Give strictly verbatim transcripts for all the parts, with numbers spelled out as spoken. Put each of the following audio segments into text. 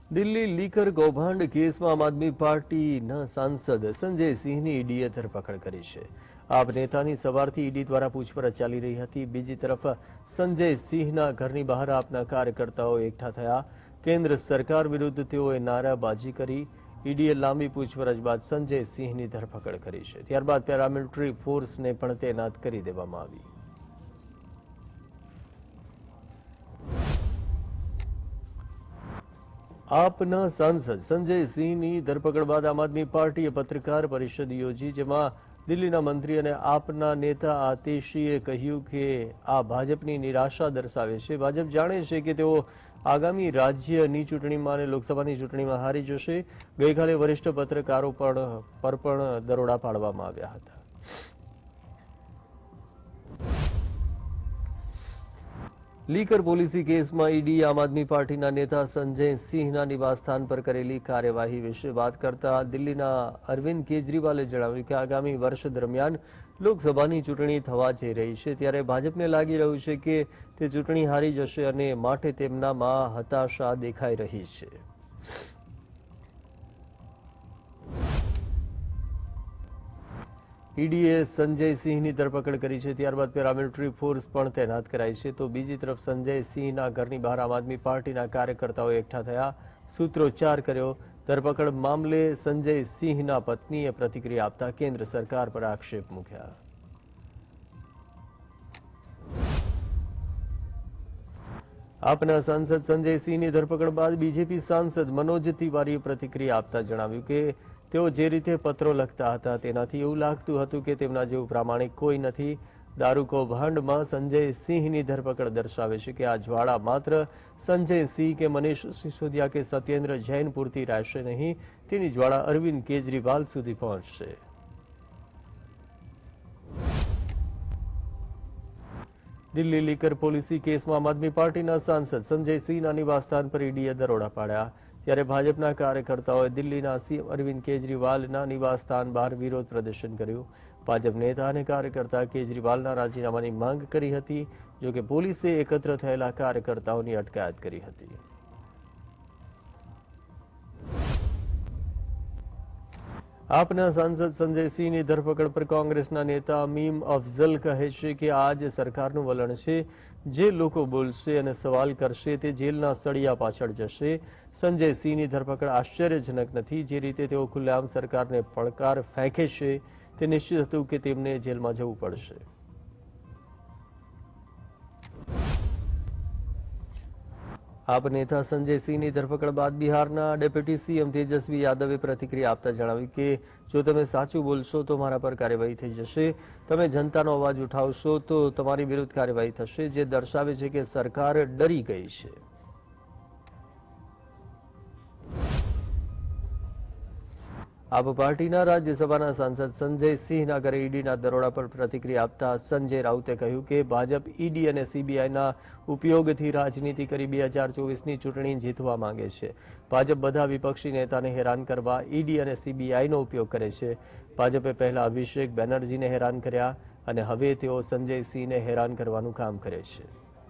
Delhi liquor કૌભાંડ કેસમાં આમ આદમી પાર્ટીના સાંસદ સંજય સિંહની ઈડીએ ધરપકડ કરી છે। આપ નેતાની સવારથી ઈડી દ્વારા પૂછપરછ ચાલી રહી હતી। બીજી તરફ સંજય સિંહના ઘરની બહાર આપના કાર્યકર્તાઓ એકઠા થયા। કેન્દ્ર સરકાર વિરુદ્ધ તેઓએ નારાબાજી કરી। ઈડીએ લાંબી પૂછપરછ બાદ સંજય સિંહની ધરપકડ કરી છે। ત્યારબાદ પેરામિલિટરી ફોર્સને પણ તૈનાત કરી દેવામાં આવી। આપના સાંસદ સંજય સિંહની ધરપકડ બાદ આમ આદમી પાર્ટીએ પત્રકાર પરિષદ યોજી, જેમાં દિલ્હીના મંત્રી અને આપના નેતા આતિશીએ કહ્યું કે આ ભાજપની નિરાશા દર્શાવે છે। ભાજપ જાણે છે કે તેઓ આગામી રાજ્યની ચૂંટણીમાં અને લોકસભાની ચૂંટણીમાં હારી જશે। ગઈકાલે વરિષ્ઠ પત્રકારો પર પણ દરોડા પાડવામાં આવ્યા હતા। લીકર પોલિસી કેસમાં ઈડી આમ આદમી પાર્ટીના નેતા સંજય સિંહના નિવાસસ્થાન પર કરેલી કાર્યવાહી વિશે વાત કરતા દિલ્હીના અરવિંદ કેજરીવાલે જણાવ્યું કે આગામી વર્ષ દરમિયાન લોકસભાની ચૂંટણી થવા જઈ રહી છે, ત્યારે ભાજપને લાગી રહ્યું છે કે તે ચૂંટણી હારી જશે અને માટે તેમનામાં હતાશા દેખાઈ રહી છે। ઈડીએ સંજય સિંહની ધરપકડ કરી છે। ત્યારબાદ પેરામિલિટરી ફોર્સ પણ તૈનાત કરાઈ છે। તો બીજી તરફ સંજય સિંહના ઘરની બહાર આમ આદમી પાર્ટીના કાર્યકર્તાઓ એકઠા થયા, સૂત્રોચ્ચાર કર્યો। ધરપકડ મામલે સંજય સિંહના પત્નીએ પ્રતિક્રિયા આપતા કેન્દ્ર સરકાર પર આક્ષેપ મૂક્યા। આપના સાંસદ સંજય સિંહની ધરપકડ બાદ બીજેપી સાંસદ મનોજ તિવારીએ પ્રતિક્રિયા આપતા જણાવ્યું કે તેઓ જે રીતે પત્રો લખતા હતા તેનાથી એવું લાગતું હતું કે તેમના જેવું પ્રામાણિક કોઈ નથી। દારૂ કૌભાંડમાં સંજય સિંહની ધરપકડ દર્શાવે છે કે આ જ્વાળા માત્ર સંજય સિંહ કે મનીષ સિસોદિયા કે સત્યેન્દ્ર જૈન પૂરતી રહેશે નહીં, તેની જ્વાળા અરવિંદ કેજરીવાલ સુધી પહોંચશે। દિલ્હી લીકર પોલિસી કેસમાં આમ આદમી પાર્ટીના સાંસદ સંજય સિંહના નિવાસસ્થાન પર ઈડીએ દરોડા પાડ્યા, ત્યારે ભાજપના કાર્યકર્તાઓએ દિલ્હીના સીએમ અરવિંદ કેજરીવાલના નિવાસસ્થાન બહાર વિરોધ પ્રદર્શન કર્યું। ભાજપ નેતા અને કાર્યકર્તા કેજરીવાલના રાજીનામાની માંગ કરી હતી, જોકે પોલીસે એકત્ર થયેલા કાર્યકર્તાઓની અટકાયત કરી હતી। આપના સાંસદ સંજય સિંહની ધરપકડ પર કોંગ્રેસના નેતા મીમ અફઝલ કહે છે કે આ જ સરકારનું વલણ છે। જે લોકો બોલશે અને સવાલ કરશે તે જેલના સળિયા પાછળ જશે। સંજય સિંહની ધરપકડ આશ્ચર્યજનક નથી। જે રીતે તેઓ ખુલ્લેઆમ સરકારને પડકાર ફેંકે છે તે નિશ્ચિત હતું કે તેમને જેલમાં જવું પડશે। આપ નેતા સંજય સિંહની ધરપકડ બાદ બિહારના ડેપ્યુટી સીએમ તેજસ્વી યાદવે પ્રતિક્રિયા આપતા જણાવ્યું કે જો તમે સાચું બોલશો તો મારા પર કાર્યવાહી થઈ જશે। તમે જનતાનો અવાજ ઉઠાવશો તો તમારી વિરુદ્ધ કાર્યવાહી થશે, જે દર્શાવે છે કે સરકાર ડરી ગઈ છે। આપ પાર્ટીના રાજ્યસભાના સાંસદ સંજય સિંહના ઘરે ઈડીના દરોડા પર પ્રતિક્રિયા આપતા સંજય રાઉતે કહ્યું કે ભાજપ ઈડી અને સીબીઆઈના ઉપયોગથી રાજનીતિ કરી બે હજાર ચોવીસની ચૂંટણી જીતવા માંગે છે। ભાજપ બધા વિપક્ષી નેતાને હેરાન કરવા ઈડી અને સીબીઆઈનો ઉપયોગ કરે છે। ભાજપે પહેલા અભિષેક બેનર્જીને હેરાન કર્યા અને હવે તેઓ સંજય સિંહને હેરાન કરવાનું કામ કરે છે।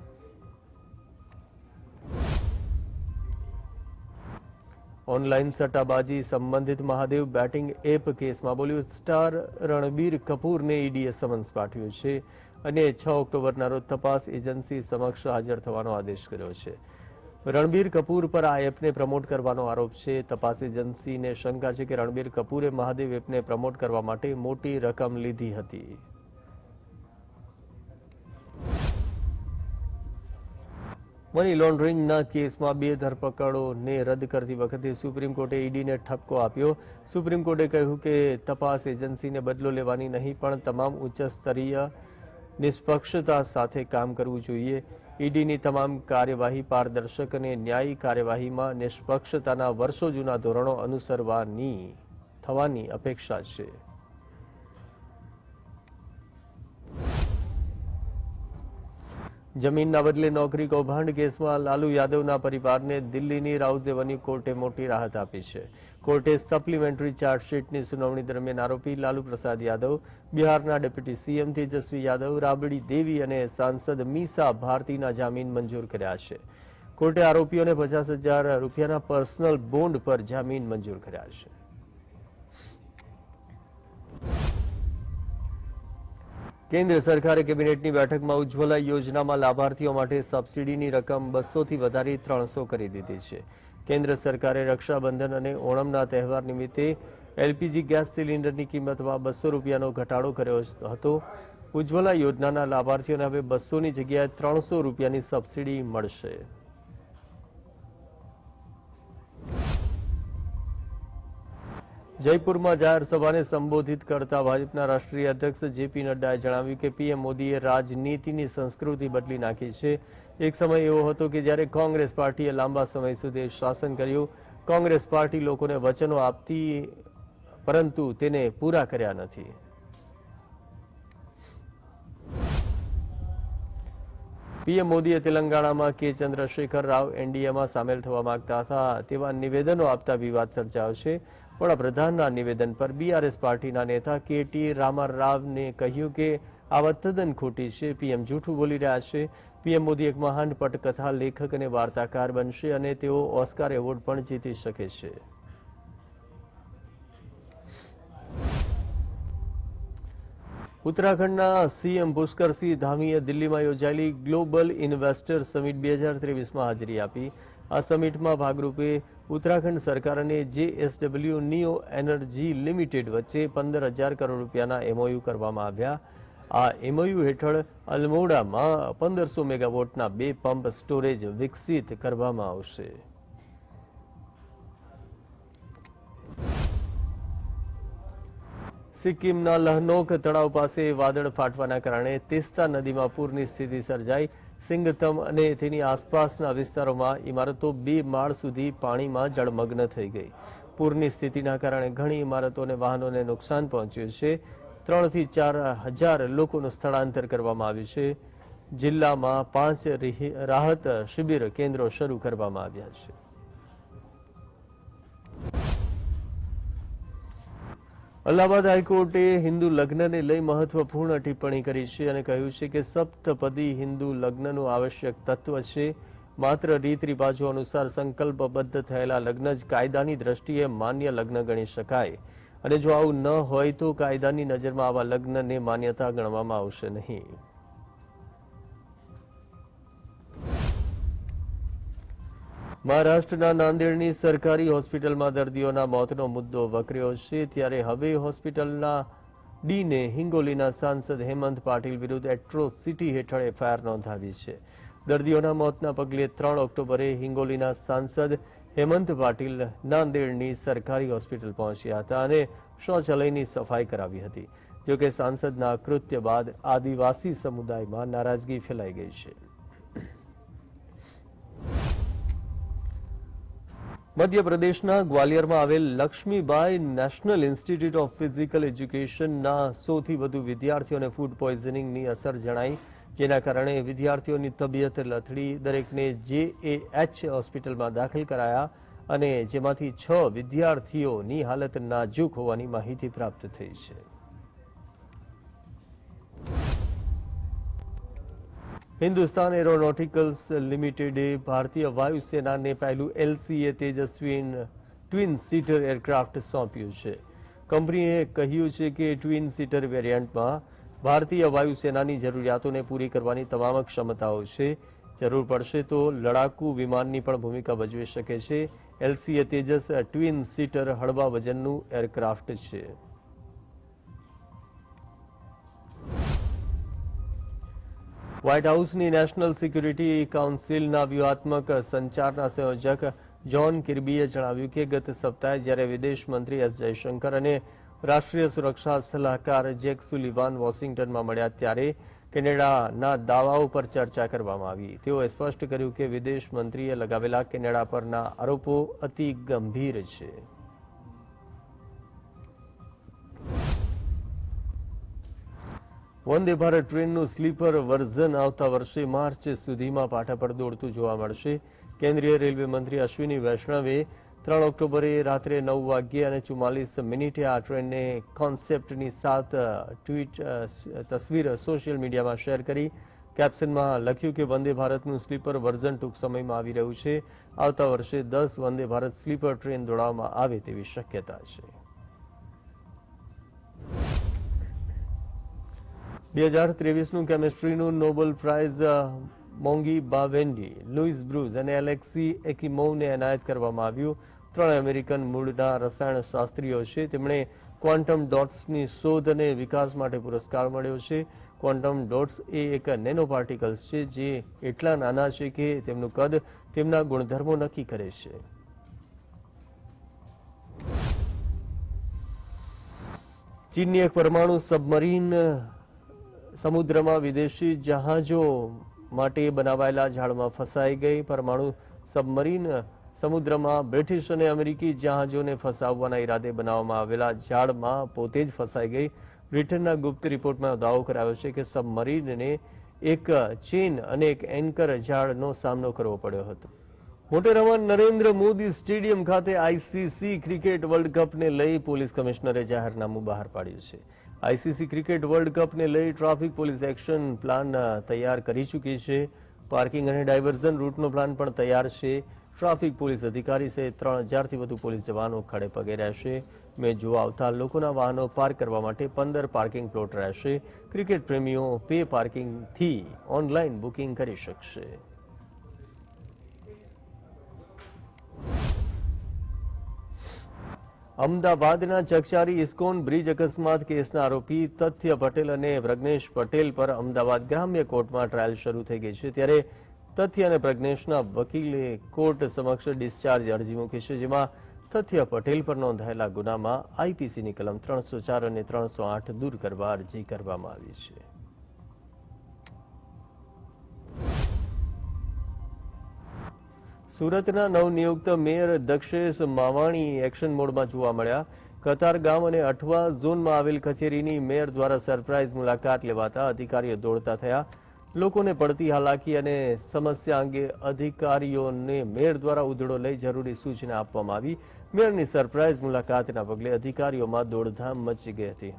ઓનલાઈન સટ્ટાબાજી સંબંધિત મહાદેવ બેટિંગ એપ કેસમાં બોલિવૂડ સ્ટાર રણબીર કપૂરને ઈડીએ સમન્સ પાઠવ્યું છે અને છ ઓક્ટોબરના રોજ તપાસ એજન્સી સમક્ષ હાજર થવાનો આદેશ કર્યો છે। રણબીર કપૂર પર આ એપને પ્રમોટ કરવાનો આરોપ છે। તપાસ એજન્સીને શંકા છે કે રણબીર કપૂરે મહાદેવ એપને પ્રમોટ કરવા માટે મોટી રકમ લીધી હતી। મની લોન્ડરિંગના કેસમાં બે ધરપકડોને રદ કરતી વખતે સુપ્રીમ કોર્ટે ઈડીને ઠપકો આપ્યો। સુપ્રીમ કોર્ટે કહ્યું કે તપાસ એજન્સીને બદલો લેવાની નહીં પણ તમામ ઉચ્ચ સ્તરીય નિષ્પક્ષતા સાથે કામ કરવું જોઈએ। ઈડીની તમામ કાર્યવાહી પારદર્શક અને ન્યાયી કાર્યવાહીમાં નિષ્પક્ષતાના વર્ષો જૂના ધોરણો અનુસરવાની થવાની અપેક્ષા છે। જમીનના બદલે નોકરી કૌભાંડ કેસમાં લાલુ યાદવના પરિવારને દિલ્હીની રાઉઝ એવન્યુ કોર્ટે મોટી રાહત આપી છે। કોર્ટે સપ્લિમેન્ટરી ચાર્જશીટની સુનાવણી દરમિયાન આરોપી લાલુ પ્રસાદ યાદવ, બિહારના ડેપ્યુટી સીએમ તેજસ્વી યાદવ, રાબડી દેવી અને સાંસદ મીસા ભારતીના જામીન મંજૂર કર્યા છે। કોર્ટે આરોપીઓને પચાસ હજાર રૂપિયાના પર્સનલ બોન્ડ પર જામીન મંજૂર કર્યા છે. કેન્દ્ર સરકારે કેબિનેટની બેઠકમાં ઉજ્જવલા યોજનામાં લાભાર્થીઓ માટે સબસિડીની રકમ બસો થી વધારી ત્રણસો કરી દીધી છે. કેન્દ્ર સરકારે રક્ષાબંધન અને ઓણમના તહેવાર નિમિત્તે એલપીજી ગેસ સિલિન્ડરની કિંમતમાં બસો રૂપિયાનો ઘટાડો કર્યો હતો. ઉજ્જવલા યોજનાના લાભાર્થીઓને હવે બસોની જગ્યાએ ત્રણસો રૂપિયાની સબસિડી મળશે. જયપુરમાં જાહેર સભાને સંબોધિત કરતા ભાજપના રાષ્ટ્રીય અધ્યક્ષ જેપી નડ્ડાએ જણાવ્યું કે પીએમ મોદીએ રાજનીતિની સંસ્કૃતિ બદલી નાખી છે. એક સમય એવો હતો કે જ્યારે કોંગ્રેસ પાર્ટીએ લાંબા સમય સુધી શાસન કર્યું. કોંગ્રેસ પાર્ટી લોકોને વચનો આપતી પરંતુ તેને પૂરા કર્યા નથી. પીએમ મોદીએ તેલંગાણામાં કે ચંદ્રશેખર રાવ એનડીએમાં સામેલ થવા માંગતા હતા તેવા નિવેદનો આપતા વિવાદ સર્જાયો છે. વડાપ્રધાનના નિવેદન પર બીઆરએસ પાર્ટીના નેતા કેટી રામારાવને કહ્યું કે આ વાત તદ્દન ખોટી છે. પીએમ જૂઠું બોલી રહ્યા છે. પીએમ મોદી એક મહાન પટકથા લેખક અને વાર્તાકાર બનશે અને તેઓ ઓસ્કાર એવોર્ડ પણ જીતી શકે છે. ઉત્તરાખંડના સીએમ પુષ્કરસિંહ ધામીએ દિલ્હીમાં યોજાયેલી ગ્લોબલ ઇન્વેસ્ટર સમિટ બે હજાર ત્રેવીસમાં હાજરી આપી. આ સમિટમાં ભાગરૂપે ઉત્તરાખંડ સરકાર અને જેએસડબલ્યુ નિયો એનર્જી લિમિટેડ વચ્ચે પંદર હજાર કરોડ રૂપિયાના એમઓયુ કરવામાં આવ્યા. આ એમઓયુ હેઠળ અલમોડામાં પંદરસો મેગાવોટના બે પંપ સ્ટોરેજ વિકસિત કરવામાં આવશે. સિક્કિમના લહનોક તળાવ પાસે વાદળ ફાટવાના કારણે તીસ્તા નદીમાં પૂરની સ્થિતિ સર્જાઈ. સિંગતમ અને તેની આસપાસના વિસ્તારોમાં ઇમારતો બે માળ સુધી પાણીમાં જળમગ્ન થઈ ગઈ. પૂરની સ્થિતિના કારણે ઘણી ઇમારતો અને વાહનોને નુકસાન પહોંચ્યું છે. ત્રણથી ચાર હજાર લોકોનું સ્થળાંતર કરવામાં આવ્યું છે. જિલ્લામાં પાંચ રાહત શિબિર કેન્દ્રો શરૂ કરવામાં આવ્યા છે. અલ્હાબાદ હાઈકોર્ટે હિન્દુ લગ્નને લઈ મહત્વપૂર્ણ ટિપ્પણી કરી છે અને કહ્યું છે કે સપ્તપદી હિન્દુ લગ્નનું આવશ્યક તત્વ છે. માત્ર રીત રિવાજો અનુસાર સંકલ્પબદ્ધ થયેલા લગ્ન જ કાયદાની દ્રષ્ટિએ માન્ય લગ્ન ગણી શકાય અને જો આવું ન હોય તો કાયદાની નજરમાં આવા લગ્નને માન્યતા ગણવામાં આવશે નહીં. મહારાષ્ટ્રના નાંદેડની સરકારી હોસ્પિટલમાં દર્દીઓના મોતનો મુદ્દો વકર્યો છે. ત્યારે હવે હોસ્પિટલના ડીને હિંગોલીના સાંસદ હેમંત પાટીલ વિરુદ્ધ એટ્રોસિટી હેઠળ એફઆઈઆર નોંધાવી છે. દર્દીઓના મોતના પગલે ત્રણ ઓક્ટોબરે હિંગોલીના સાંસદ હેમંત પાટીલ નાંદેડની સરકારી હોસ્પિટલ પહોંચ્યા હતા અને શૌચાલયની સફાઈ કરાવી હતી. જોકે સાંસદના કૃત્ય બાદ આદિવાસી સમુદાયમાં નારાજગી ફેલાઈ ગઈ છે. મધ્યપ્રદેશના ગ્વાલિયરમાં આવેલ Lakshmibai national institute of physical એજ્યુકેશનના સૌથી વધુ વિદ્યાર્થીઓને ફૂડ પોઈઝનિંગની અસર જણાઈ, જેના કારણે વિદ્યાર્થીઓની તબિયત લથડી. દરેકને જેએએચ હોસ્પિટલમાં દાખલ કરાયા અને જેમાંથી છ વિદ્યાર્થીઓની હાલત નાજુક હોવાની માહિતી પ્રાપ્ત થઈ છે. હિન્દુસ્તાન એરોનોટિકલ્સ લિમિટેડે ભારતીય વાયુસેનાને પહેલું એલસીએ તેજસ્વી ટ્વિન સીટર એરક્રાફ્ટ સોંપ્યું છે. કંપનીએ કહ્યું છે કે ટ્વિન સીટર વેરિયન્ટમાં ભારતીય વાયુસેનાની જરૂરિયાતોને પૂરી કરવાની તમામ ક્ષમતાઓ છે. જરૂર પડશે તો લડાકુ વિમાનની પણ ભૂમિકા ભજવી શકે છે. એલસીએ તેજસ ટ્વિન સીટર હળવા વજનનું એરક્રાફ્ટ છે. વ્હાઇટ હાઉસની નેશનલ સિક્યુરિટી કાઉન્સિલના વ્યૂહાત્મક સંચારના સંયોજક જ્હોન કિર્બીએ જણાવ્યું કે ગત સપ્તાહે જ્યારે વિદેશ મંત્રી એસ જયશંકર અને રાષ્ટ્રીય સુરક્ષા સલાહકાર જેક સુલિવાન વોશિંગ્ટનમાં મળ્યા ત્યારે કેનેડાના દાવાઓ પર ચર્ચા કરવામાં આવી. તેઓએ સ્પષ્ટ કર્યું કે વિદેશ મંત્રીએ લગાવેલા કેનેડા પરના આરોપો અતિ ગંભીર છે. વંદે ભારત ટ્રેનનું સ્લીપર વર્ઝન આવતા વર્ષે માર્ચ સુધીમાં પાટા પર દોડતું જોવા મળશે. કેન્દ્રીય રેલવે મંત્રી અશ્વિની વૈષ્ણવે ત્રણ ઓક્ટોબરે રાત્રે નવ વાગ્યે અને ચુમ્માલીસ મિનિટે આ ટ્રેનને કોન્સેપ્ટની સાત ટ્વીટ તસવીર સોશિયલ મીડિયામાં શેર કરી. કેપ્શનમાં લખ્યું કે વંદે ભારતનું સ્લીપર વર્ઝન ટૂંક સમયમાં આવી રહ્યું છે. આવતા વર્ષે દસ વંદે ભારત સ્લીપર ટ્રેન દોડાવવામાં આવે તેવી શક્યતા છે. બે હજાર ત્રેવીસનું કેમિસ્ટ્રીનું Nobel prize Moungi Bawendi, Louis Brus અને એલેક્સી એકિમોવને એનાયત કરવામાં આવ્યું. ત્રણ અમેરિકન મૂળના રસાયણશાસ્ત્રીઓ છે. તેમણે ક્વોન્ટમ ડોટ્સની શોધ અને વિકાસ માટે પુરસ્કાર મળ્યો છે. ક્વોન્ટમ ડોટ્સ એ એક નેનો પાર્ટિકલ્સ છે જે એટલા નાના છે કે તેમનું કદ તેમના ગુણધર્મો નક્કી કરે છે. ચીનની એક પરમાણુ સબમરીન સમુદ્રમાં વિદેશી જહાજો માટે બનાવાયેલા જાળમાં ફસાઈ ગઈ. પરમાણુ સબમરીન સમુદ્રમાં બ્રિટિશ અને અમેરિકી જહાજોને ફસાવવાના ઈરાદે બનાવવામાં આવેલા જાળમાં પોતે જ ફસાઈ ગઈ. બ્રિટનના ગુપ્ત રિપોર્ટમાં દાવો કરાયો છે કે સબમરીનને એક ચેન અને એક એન્કર જાળનો સામનો કરવો પડ્યો હતો. મોટેરામાં નરેન્દ્ર મોદી સ્ટેડિયમ ખાતે આઈસીસી ક્રિકેટ વર્લ્ડ કપને લઈ પોલીસ કમિશનરે જાહેરનામું બહાર પાડ્યું છે. આઈસીસી ક્રિકેટ વર્લ્ડ કપને લઈ ટ્રાફિક પોલીસ એક્શન પ્લાન તૈયાર કરી ચૂકી છે. પાર્કિંગ અને ડાયવર્ઝન રૂટનો પ્લાન પણ તૈયાર છે. ટ્રાફિક પોલીસ અધિકારી સહિત ત્રણ હજારથી વધુ પોલીસ જવાનો ખડે પગે રહેશે. મેચ જોવા આવતા લોકોના વાહનો પાર્ક કરવા માટે પંદર પાર્કિંગ પ્લોટ રહેશે. ક્રિકેટ પ્રેમીઓ પે પાર્કિંગથી ઓનલાઈન બુકિંગ કરી શકશે. અમદાવાદના ચકચારી ઇસ્કોન બ્રિજ અકસ્માત કેસના આરોપી તથ્ય પટેલ અને પ્રજ્ઞેશ પટેલ પર અમદાવાદ ગ્રામ્ય કોર્ટમાં ટ્રાયલ શરૂ થઈ ગઈ છે. ત્યારે તથ્ય અને પ્રજ્ઞેશના વકીલે કોર્ટ સમક્ષ ડિસ્ચાર્જ અરજી મૂકી છે, જેમાં તથ્ય પટેલ પર નોંધાયેલા ગુનામાં આઈપીસીની કલમ ત્રણસો ચાર અને ત્રણસો આઠ દૂર કરવા અરજી કરવામાં આવી છે. સુરતના નવનિયુક્ત મેયર દક્ષેશ માવાણી એક્શન મોડમાં જોવા મળ્યા. કતારગામ અને અઠવા ઝોનમાં આવેલ કચેરીની મેયર દ્વારા સરપ્રાઇઝ મુલાકાત લેવાતા અધિકારીઓ દોડતા થયા. લોકોને પડતી હાલાકી અને સમસ્યા અંગે અધિકારીઓને મેયર દ્વારા ઉધડો લઈ જરૂરી સૂચના આપવામાં આવી. મેયરની સરપ્રાઇઝ મુલાકાતના પગલે અધિકારીઓમાં દોડધામ મચી ગઈ હતી.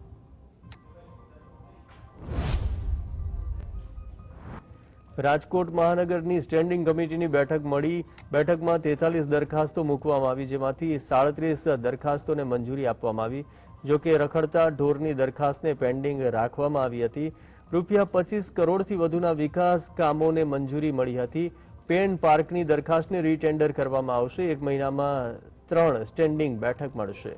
રાજકોટ મહાનગરની સ્ટેન્ડિંગ કમિટીની બેઠક મળી. બેઠકમાં તેતાલીસ દરખાસ્તો મૂકવામાં આવી, જેમાંથી સાડત્રીસ દરખાસ્તોને મંજૂરી આપવામાં આવી. જોકે રખડતા ઢોરની દરખાસ્તને પેન્ડિંગ રાખવામાં આવી હતી. રૂપિયા પચીસ કરોડથી વધુના વિકાસ કામોને મંજૂરી મળી હતી. પેન પાર્કની દરખાસ્તને રીટેન્ડર કરવામાં આવશે. એક મહિનામાં ત્રણ સ્ટેન્ડિંગ બેઠક મળશે.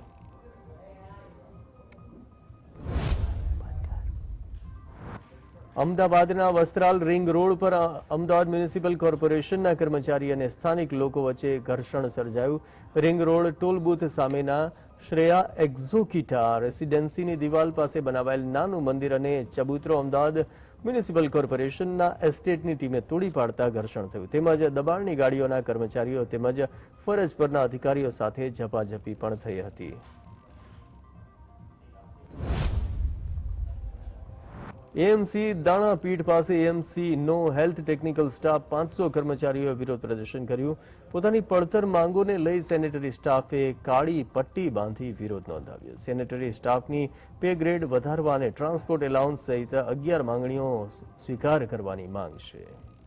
અમદાવાદના વસ્ત્રાલ રિંગ રોડ પર અમદાવાદ મ્યુનિસિપલ કોર્પોરેશનના કર્મચારી અને સ્થાનિક લોકો વચ્ચે ઘર્ષણ સર્જાયું. રિંગ રોડ ટોલ બૂથ સામેના શ્રેયા એક્ઝોકિટા રેસિડેન્સીની દિવાલ પાસે બનાવાયેલ નાનું મંદિર અને ચબૂતરો અમદાવાદ મ્યુનિસિપલ કોર્પોરેશનના એસ્ટેટની ટીમે તોડી પાડતા ઘર્ષણ થયું. તેમજ દબાણની ગાડીઓના કર્મચારીઓ તેમજ ફરજ પરના અધિકારીઓ સાથે ઝપાઝપી પણ થઈ હતી. એએમસી દાણાપીઠ પાસે એએમસી નો હેલ્થ ટેકનિકલ સ્ટાફ પાંચસો કર્મચારીઓએ વિરોધ પ્રદર્શન કર્યું. પોતાની પડતર માંગોને લઈ સેનેટરી સ્ટાફે કાળી પટ્ટી બાંધી વિરોધ નોંધાવ્યો. સેનેટરી સ્ટાફની પે ગ્રેડ વધારવા અને ટ્રાન્સપોર્ટ એલાઉન્સ સહિત અગિયાર માંગણીઓ સ્વીકાર કરવાની માંગ છે.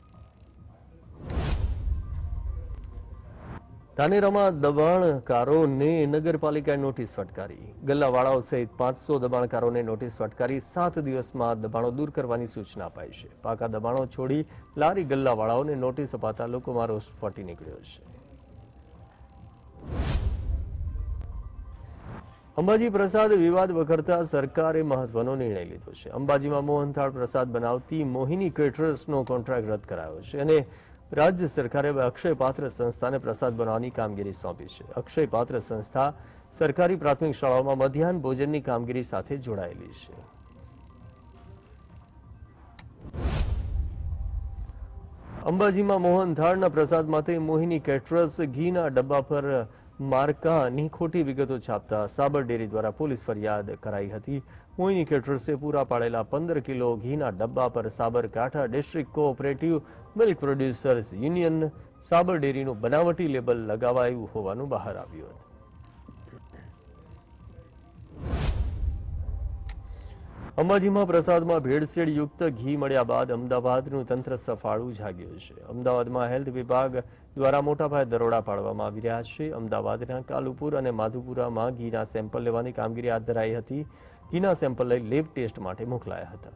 ધાનેરામાં દબાણકારોને નગરપાલિકાએ નોટિસ ફટકારી. ગલ્લાવાળાઓ સહિત પાંચસો દબાણકારોને નોટિસ ફટકારી સાત દિવસમાં દબાણો દૂર કરવાની સૂચના અપાઈ છે. પાકા દબાણો છોડી લારી ગલ્લાવાળાઓને નોટિસ અપાતા લોકોમાં રોષ ફાટી નીકળ્યો છે. અંબાજી પ્રસાદ વિવાદ વખરતા સરકારે મહત્વનો નિર્ણય લીધો છે. અંબાજીમાં મોહનથાળ પ્રસાદ બનાવતી મોહિની કેટરર્સનો કોન્ટ્રાક્ટ રદ કરાયો છે અને રાજ્ય સરકારે હવે અક્ષય પાત્ર સંસ્થાને પ્રસાદ બનાવવાની કામગીરી સોંપી છે. અક્ષય પાત્ર સંસ્થા સરકારી પ્રાથમિક શાળાઓમાં મધ્યાહન ભોજનની કામગીરી સાથે જોડાયેલી છે. અંબાજીમાં મોહનથાળના પ્રસાદ માટે મોહિની કેટરર્સ ઘીના ડબ્બા પર માર્કાની ખોટી વિગતો છાપતા સાબર ડેરી દ્વારા પોલીસ ફરિયાદ કરાઈ હતી. મોહિની કેટરર્સે પૂરા પાડેલા પંદર કિલો ઘીના ડબ્બા પર Sabarkantha district cooperative milk producers union Sabar ડેરીનું બનાવટી લેબલ લગાવાયું હોવાનું બહાર આવ્યું હતું. અંબાજીમાં પ્રસાદમાં ભેળસેળ યુક્ત ઘી મળ્યા બાદ અમદાવાદનું તંત્ર સફાળું જાગ્યું છે. અમદાવાદમાં હેલ્થ વિભાગ દ્વારા મોટાપાયે દરોડા પાડવામાં આવી રહ્યા છે. અમદાવાદના કાલુપુર અને માધુપુરામાં ઘીના સેમ્પલ લેવાની કામગીરી હાથ ધરાઈ હતી. ઘીના સેમ્પલ લઈ લેબ ટેસ્ટ માટે મોકલાયા હતા.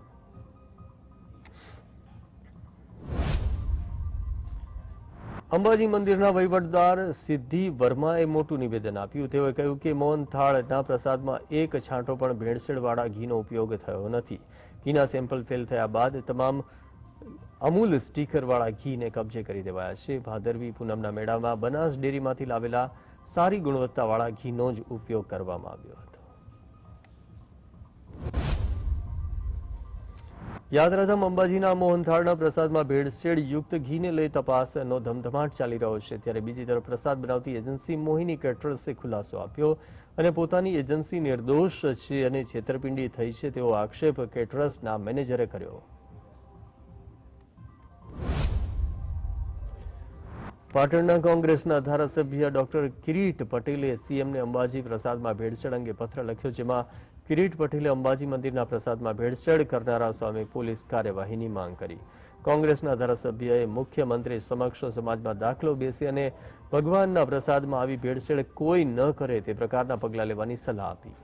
અંબાજી મંદિરના વહીવટદાર સિદ્ધિ વર્માએ મોટું નિવેદન આપ્યું. તેઓએ કહ્યું કે મોહનથાળના પ્રસાદમાં એક છાંટો પણ ભેળસેળવાળા ઘીનો ઉપયોગ થયો નથી. ઘીના સેમ્પલ ફેલ થયા બાદ તમામ અમૂલ સ્ટીકરવાળા ઘીને કબજે કરી દેવાયા છે. ભાદરવી પૂનમના મેળામાં બનાસ ડેરીમાંથી લાવેલા સારી ગુણવત્તાવાળા ઘીનો જ ઉપયોગ કરવામાં આવ્યો હતો. યાત્રાધામ અંબાજીના મોહનથાળના પ્રસાદમાં ભેળસેળ યુક્ત ઘીને લઈ તપાસનો ધમધમાટ ચાલી રહ્યો છે. ત્યારે બીજી તરફ પ્રસાદ બનાવતી એજન્સી મોહિની કેટરર્સે ખુલાસો આપ્યો અને પોતાની એજન્સી નિર્દોષ છે અને છેતરપિંડી થઈ છે તેવો આક્ષેપ કેટરર્સના મેનેજરે કર્યો. પાટણના કોંગ્રેસના ધારાસભ્ય ડોક્ટર કિરીટ પટેલે સીએમને અંબાજી પ્રસાદમાં ભેળસેળ અંગે પત્ર લખ્યો, જેમાં કિરીટ પટેલે અંબાજી મંદિરના પ્રસાદમાં ભેળસેળ કરનારા સામે પોલીસ કાર્યવાહીની માંગ કરી. કોંગ્રેસના ધારાસભ્યએ મુખ્યમંત્રી સમક્ષ સમાજમાં દાખલો બેસી અને ભગવાનના પ્રસાદમાં આવી ભેળસેળ કોઈ ન કરે તે પ્રકારના પગલાં લેવાની સલાહ આપી.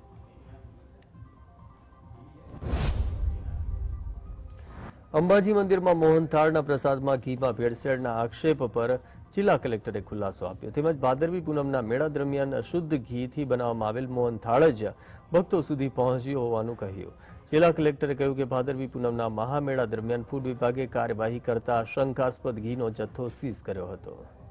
અંબાજી મંદિરમાં મોહનથાળના પ્રસાદમાં ઘીમાં ભેળસેળના આક્ષેપ પર જિલ્લા કલેક્ટરે ખુલાસો આપ્યો. તેમજ ભાદરવી પૂનમના મેળા દરમિયાન શુદ્ધ ઘીથી બનાવવામાં આવેલ મોહનથાળ જ ભક્તો સુધી પહોંચ્યો હોવાનું કહ્યું. જિલ્લા કલેક્ટરે કહ્યું કે ભાદરવી પૂનમના મહામેળા દરમિયાન ફૂડ વિભાગે કાર્યવાહી કરતા શંકાસ્પદ ઘીનો જથ્થો સીઝ કર્યો હતો.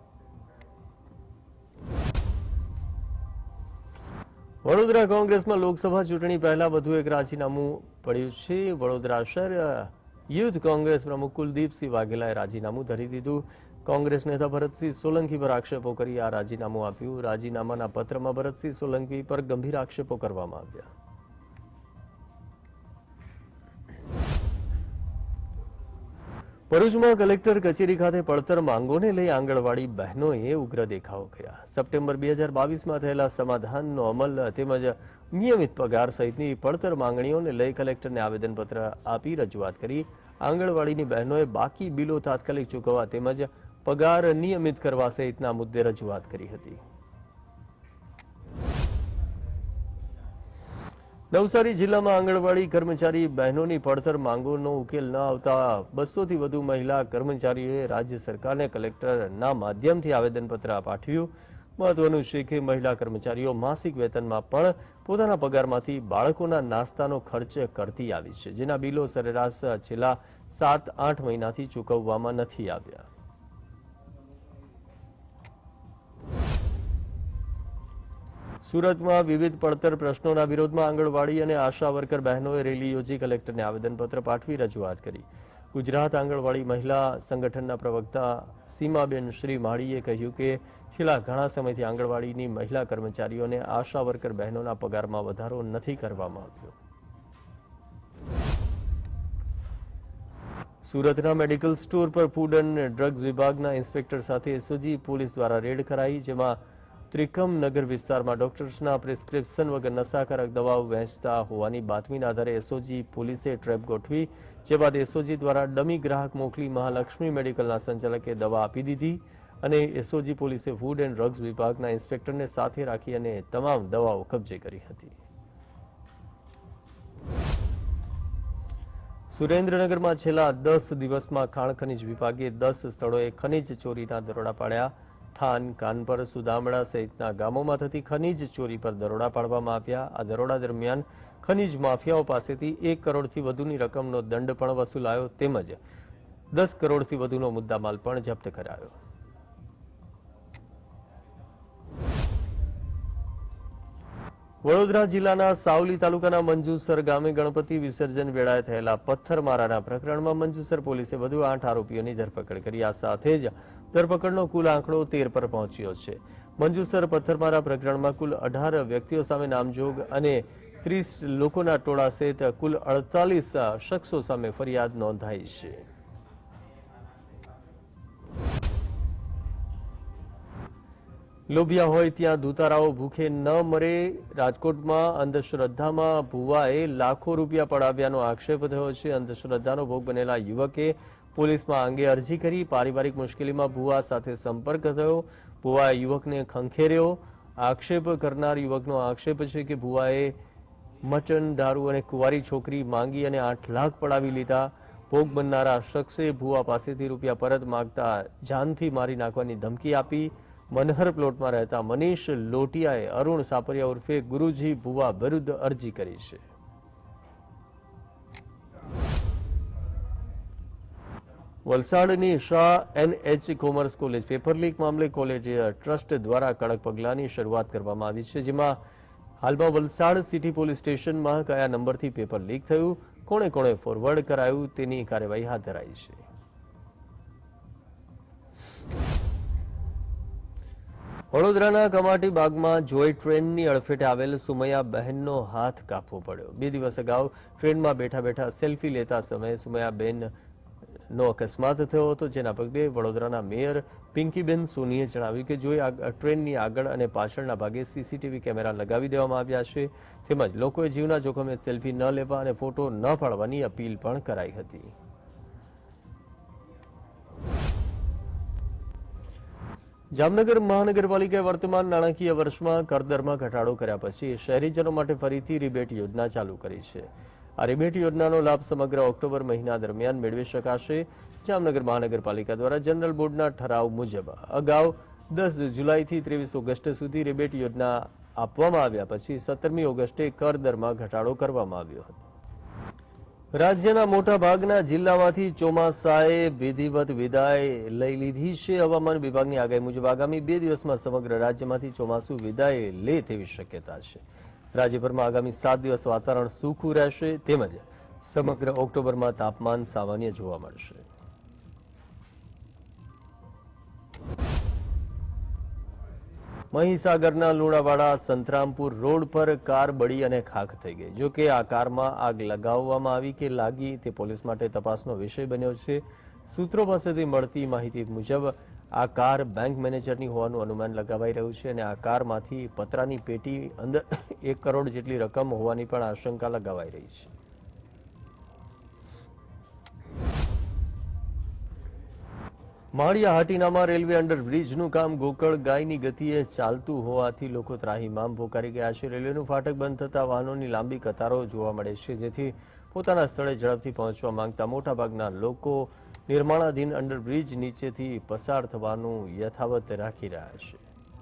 વડોદરા કોંગ્રેસમાં લોકસભા ચૂંટણી પહેલા વધુ એક રાજીનામું પડ્યું છે. વડોદરા શહેર યુથ કોંગ્રેસ પ્રમુખ કુલદીપસિંહ વાઘેલાએ રાજીનામું ધરી દીધું. કોંગ્રેસ નેતા ભરતસિંહ સોલંકી પર આક્ષેપો કરી આ રાજીનામું આપ્યું. રાજીનામાના પત્રમાં ભરતસિંહ સોલંકી પર ગંભીર આક્ષેપો કરવામાં આવ્યા. ભરૂચમાં કલેક્ટર કચેરી ખાતે પડતર માંગોને લઈ આંગણવાડી બહેનોએ ઉગ્ર દેખાવો કર્યા. સપ્ટેમ્બર બે હજાર બાવીસમાં થયેલા સમાધાનનો અમલ તેમજ નિયમિત પગાર સહિતની પડતર માંગણીઓને લઈ કલેક્ટરને આવેદનપત્ર આપી રજૂઆત કરી. આંગણવાડીની બહેનોએ બાકી બિલો તાત્કાલિક ચૂકવવા તેમજ પગાર નિયમિત કરવા સહિતના મુદ્દે રજૂઆત કરી હતી. નવસારી જિલ્લામાં આંગણવાડી કર્મચારી બહેનોની પડતર માંગોનો ઉકેલ ન આવતા બસોથી વધુ મહિલા કર્મચારીઓએ રાજ્ય સરકારને કલેક્ટરના માધ્યમથી આવેદનપત્ર પાઠવ્યું. મહત્વનું છે કે મહિલા કર્મચારીઓ માસિક વેતનમાં પણ પોતાના પગારમાંથી બાળકોના નાસ્તાનો ખર્ચ કરતી આવી છે, જેના બિલો સરેરાશ છેલ્લા સાત આઠ મહિનાથી ચૂકવવામાં નથી આવ્યા. સુરતમાં વિવિધ પડતર પ્રશ્નોના વિરોધમાં આંગણવાડી અને આશા વર્કર બહેનોએ રેલી યોજી કલેક્ટરને આવેદનપત્ર પાઠવી રજૂઆત કરી. ગુજરાત આંગણવાડી મહિલા સંગઠનના પ્રવક્તા સીમાબેન શ્રી માળીએ કહ્યું કે છેલ્લા ઘણા સમયથી આંગણવાડીની મહિલા કર્મચારીઓને આશા વર્કર બહેનોના પગારમાં વધારો નથી કરવામાં આવ્યો. સુરતના મેડિકલ સ્ટોર પર ફૂડ એન્ડ ડ્રગ્સ વિભાગના ઇન્સ્પેક્ટર સાથે એસઓજી પોલીસ દ્વારા રેડ કરાઈ, જેમાં ત્રિકમ નગર વિસ્તારમાં ડોક્ટર્સના પ્રિસ્ક્રિપ્શન વગર નશાકારક દવાઓ વહેંચતા હોવાની બાતમીના આધારે એસઓજી પોલીસે ટ્રેપ ગોઠવી, જે બાદ એસઓજી દ્વારા ડમી ગ્રાહક મોકલી મહાલક્ષ્મી મેડિકલના સંચાલકે દવા આપી દીધી અને એસઓજી પોલીસે ફૂડ એન્ડ ડ્રગ્સ વિભાગના ઇન્સ્પેક્ટરને સાથે રાખી અને તમામ દવાઓ કબજે કરી હતી. સુરેન્દ્રનગરમાં છેલ્લા દસ દિવસમાં ખાણ ખનીજ વિભાગે દસ સ્થળોએ ખનીજ ચોરીના દરોડા પાડ્યા. થાન, કાનપર, સુદામડા સહિતના ગામોમાં થતી ખનીજ ચોરી પર દરોડા પાડવામાં આવ્યા. આ દરોડા દરમિયાન ખનીજ માફિયાઓ પાસેથી એક કરોડથી વધુની રકમનો દંડ પણ વસૂલાયો તેમજ દસ કરોડથી વધુનો મુદ્દામાલ પણ જપ્ત કરાયો. વડોદરા જિલ્લાના સાવલી તાલુકાના મંજુસર ગામે ગણપતિ વિસર્જન વેળાએ થયેલા પથ્થરમારાના પ્રકરણમાં મંજુસર પોલીસે વધુ આઠ આરોપીઓની ધરપકડ કરી. આ સાથે જ ધરપકડનો કુલ આંકડો તેર પર પહોંચ્યો છે. મંજુસર પથ્થરમારા પ્રકરણમાં કુલ અઢાર વ્યક્તિઓ સામે નામજોગ અને ત્રીસ લોકોના ટોળા સહિત કુલ અડતાલીસ શખ્સો સામે ફરિયાદ નોંધાઈ છે. લોભિયા હોય ત્યાં દુતારાઓ ભૂખે ન મરે. રાજકોટમાં અંધશ્રદ્ધામાં ભુવાએ લાખો રૂપિયા પડાવ્યાનો આક્ષેપ થયો છે. અંધશ્રદ્ધાનો ભોગ બનેલા યુવકે પોલીસમાં અંગે અરજી કરી. પારિવારિક મુશ્કેલીમાં ભુવા સાથે સંપર્ક થયો. ભુવાએ યુવકને ખંખેર્યો. આક્ષેપ કરનાર યુવકનો આક્ષેપ છે કે ભુવાએ મટન, દારૂ અને કુંવારી છોકરી માંગી અને આઠ લાખ પડાવી લીધા. ભોગ બનનારા શખ્સે ભુવા પાસેથી રૂપિયા પરત માંગતા જાનથી મારી નાખવાની ધમકી આપી. મનહર પ્લોટમાં રહેતા મનીષ લોટિયાએ અરુણ સાપરિયા ઉર્ફે ગુરુજી ભુવા વિરુદ્ધ અરજી કરી છે. વલસાડની Shah NH commerce college paper leak મામલે કોલેજ ટ્રસ્ટ દ્વારા કડક પગલાંની શરૂઆત કરવામાં આવી છે, જેમાં હાલમાં વલસાડ સિટી પોલીસ સ્ટેશનમાં કયા નંબરથી પેપર લીક થયું, કોણે કોણે ફોરવર્ડ કરાયું તેની કાર્યવાહી હાથ ધરાઈ છે. વડોદરાના કમાટી બાગમાં જોય ટ્રેનની અડફેટે આવેલ સુમૈયા બહેનનો હાથ કાપવો પડ્યો. બે દિવસ અગાઉ ટ્રેનમાં બેઠા બેઠા સેલ્ફી લેતા સમયે સુમૈયા બેનનો અકસ્માત થયો હતો, જેના પગલે વડોદરાના મેયર પિંકીબેન સોનીએ જણાવ્યું કે જોઈ ટ્રેનની આગળ અને પાછળના ભાગે સીસીટીવી કેમેરા લગાવી દેવામાં આવ્યા છે, તેમજ લોકોએ જીવના જોખમે સેલ્ફી ન લેવા અને ફોટો ન પાડવાની અપીલ પણ કરાઈ હતી. જામનગર મહાનગરપાલિકાએ વર્તમાન નાણાકીય વર્ષમાં કરદરમાં ઘટાડો કર્યા પછી શહેરીજનો માટે ફરીથી રિબેટ યોજના ચાલુ કરી છે. આ રિબેટ યોજનાનો લાભ સમગ્ર ઓક્ટોબર મહિના દરમિયાન મેળવી શકાશે. જામનગર મહાનગરપાલિકા દ્વારા જનરલ બોર્ડના ઠરાવ મુજબ અગાઉ દસ જુલાઈથી ત્રેવીસ ઓગસ્ટ સુધી રિબેટ યોજના આપવામાં આવ્યા પછી સત્તરમી ઓગસ્ટે કરદરમાં ઘટાડો કરવામાં આવ્યો હતો. રાજ્યના મોટા ભાગના જિલ્લામાંથી ચોમાસાએ વિધિવત વિદાય લઈ લીધી છે. હવામાન વિભાગની આગાહી મુજબ આગામી બે દિવસમાં સમગ્ર રાજ્યમાંથી ચોમાસું વિદાય લે તેવી શક્યતા છે. રાજ્યભરમાં આગામી સાત દિવસ વાતાવરણ સૂકું રહેશે, તેમજ સમગ્ર ઓક્ટોબરમાં તાપમાન સામાન્ય જોવા મળશે. મહીસાગરના લુણાવાડા સંતરામપુર રોડ પર કાર બળી અને ખાખ થઈ ગઈ. જો કે આ કારમાં આગ લગાવવામાં આવી કે લાગી તે પોલીસ માટે તપાસનો વિષય બન્યો છે. સૂત્રો પાસેથી મળતી માહિતી મુજબ આ કાર બેંક મેનેજરની હોવાનું અનુમાન લગાવાઈ રહ્યું છે અને આ કારમાંથી પતરાની પેટી અંદર એક કરોડ જેટલી રકમ હોવાની પણ આશંકા લગાવાઈ રહી છે. માળિયા હાટીનામાં રેલવે અંડરબ્રિજનું કામ ગોકળ ગાયની ગતિએ ચાલતું હોવાથી લોકો ત્રાહિમામ પોકારી ગયા છે. રેલવેનું ફાટક બંધ થતા વાહનોની લાંબી કતારો જોવા મળે છે, જેથી પોતાના સ્થળે ઝડપથી પહોંચવા માંગતા મોટાભાગના લોકો નિર્માણાધીન અંડરબ્રિજ નીચેથી પસાર થવાનું યથાવત રાખી રહ્યા છે.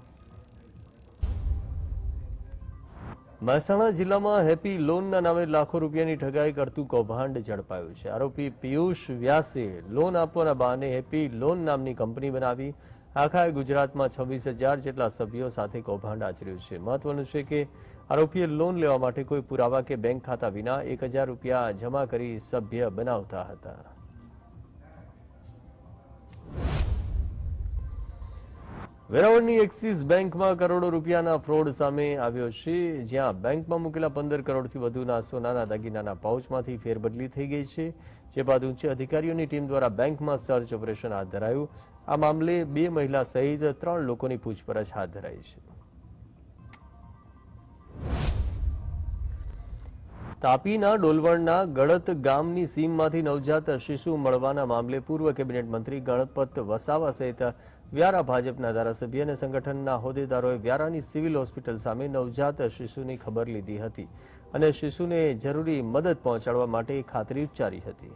મહેસાણા જિલ્લામાં હેપી લોનના નામે લાખો રૂપિયાની ઠગાઈ કરતું કૌભાંડ ઝડપાયું છે. આરોપી પિયુષ વ્યાસે લોન આપવાના બહાને હેપી લોન નામની કંપની બનાવી આખા ગુજરાતમાં છવ્વીસ હજાર જેટલા સભ્યો સાથે કૌભાંડ આચર્યું છે. મહત્વનું છે કે આરોપીએ લોન લેવા માટે કોઈ પુરાવા કે બેંક ખાતા વિના એક હજાર રૂપિયા જમા કરી સભ્ય બનાવતા હતા. વેરાવળની એક્સિસ બેંકમાં કરોડો રૂપિયાના ફ્રોડ સામે આવ્યો છે, જ્યાં બેંકમાં મૂકેલા પંદર કરોડથી વધુના સોનાના દાગીનાના પાઉચમાંથી ફેરબદલી થઈ ગઈ છે. જે બાદ ઉચ્ચ અધિકારીઓની ટીમ દ્વારા બેંકમાં સર્ચ ઓપરેશન હાથ ધરાયું. આ મામલે બે મહિલા સહિત ત્રણ લોકોની પૂછપરછ હાથ ધરાઈ છે. તાપીના ડોલવણના ગળત ગામની સીમમાંથી નવજાત શિશુ મળવાના મામલે પૂર્વ કેબિનેટ મંત્રી ગણપત વસાવા સહિત વ્યારા ભાજપના ધારાસભ્ય અને સંગઠનના હોદ્દેદારોએ વ્યારાની સિવિલ હોસ્પિટલ સામે નવજાત શિશુની ખબર લીધી હતી અને શિશુને જરૂરી મદદ પહોંચાડવા માટે ખાતરી ઉચ્ચારી હતી.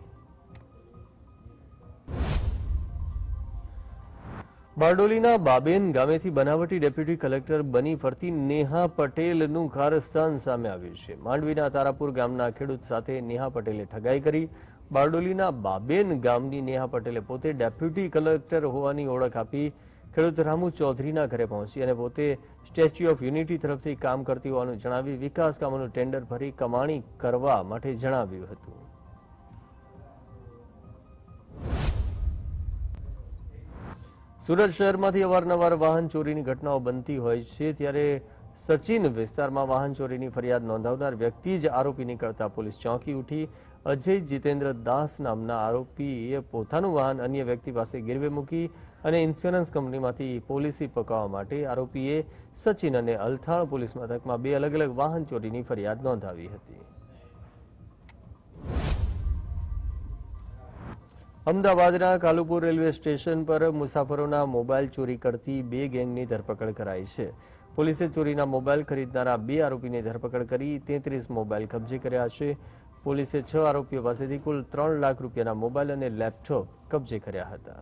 બારડોલીના બાબેન ગામેથી બનાવટી ડેપ્યુટી કલેક્ટર બની ફરતી નેહા પટેલનું કારસ્તાન સામે આવ્યું છે. માંડવીના તારાપુર ગામના ખેડૂત સાથે નેહા પટેલે ઠગાઈ કરી. બારડોલીના બાબેન ગામની નેહા પટેલે પોતે ડેપ્યુટી કલેક્ટર હોવાની ઓળખ આપી ખેડૂત રામુ ચૌધરીના ઘરે પહોંચી અને પોતે સ્ટેચ્યુ ઓફ યુનિટી તરફથી કામ કરતી હોવાનું જણાવી વિકાસ કામોનું ટેન્ડર ભરી કમાણી કરવા માટે જણાવ્યું હતું. સુરત શહેરમાંથી અવારનવાર વાહન ચોરીની ઘટનાઓ બનતી હોય છે, ત્યારે સચિન વિસ્તારમાં વાહન ચોરીની ફરિયાદ નોંધાવનાર વ્યક્તિ જ આરોપી નીકળતા પોલીસ ચોંકી ઉઠી. અજય જીતેન્દ્ર દાસ નામના આરોપીએ પોતાનું વાહન અન્ય વ્યક્તિ પાસે ગીરવે મૂકી અને ઇન્સ્યોરન્સ કંપનીમાંથી પોલિસી પકાવવા માટે આરોપીએ સચિન અને અલથાણ પોલીસ મથકમાં બે અલગ અલગ વાહન ચોરીની ફરિયાદ નોંધાવી હતી. અમદાવાદના કાલુપુર રેલવે સ્ટેશન પર મુસાફરોના મોબાઈલ ચોરી કરતી બે ગેંગની ધરપકડ કરાઈ છે. પોલીસે ચોરીના મોબાઈલ ખરીદનારા બે આરોપીની ધરપકડ કરી તેત્રીસ મોબાઈલ કબજે કર્યા છે. પોલીસે છ આરોપીઓ પાસેથી કુલ ત્રણ લાખ રૂપિયાના મોબાઈલ અને લેપટોપ કબજે કર્યા હતા.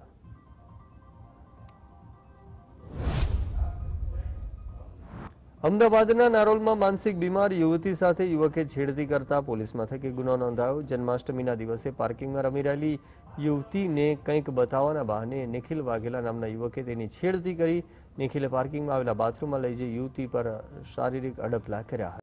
અમદાવાદના નારોલમાં માનસિક બીમાર યુવતી સાથે યુવકે છેડતી કરતા પોલીસ મથકે ગુનો નોંધાયો. જન્માષ્ટમીના દિવસે પાર્કિંગમાં રમી રહેલી યુવતીને કંઈક બતાવવાના બહાને નિખિલ વાઘેલા નામના યુવકે તેની છેડતી કરી. નિખિલે પાર્કિંગમાં આવેલા બાથરૂમમાં લઈ જઈ યુવતી પર શારીરિક અડપલા કર્યા હતા.